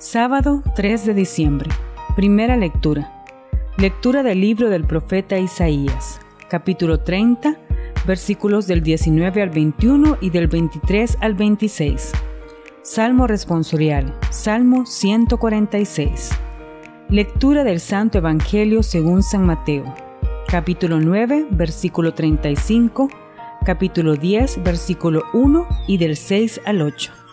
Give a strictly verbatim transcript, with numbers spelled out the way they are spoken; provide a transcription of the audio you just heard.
Sábado tres de diciembre. Primera lectura. Lectura del libro del profeta Isaías, capítulo treinta, versículos del diecinueve al veintiuno y del veintitrés al veintiséis. Salmo responsorial, Salmo ciento cuarenta y seis. Lectura del Santo Evangelio según San Mateo, capítulo nueve, versículo treinta y cinco, capítulo diez, versículo uno y del seis al ocho.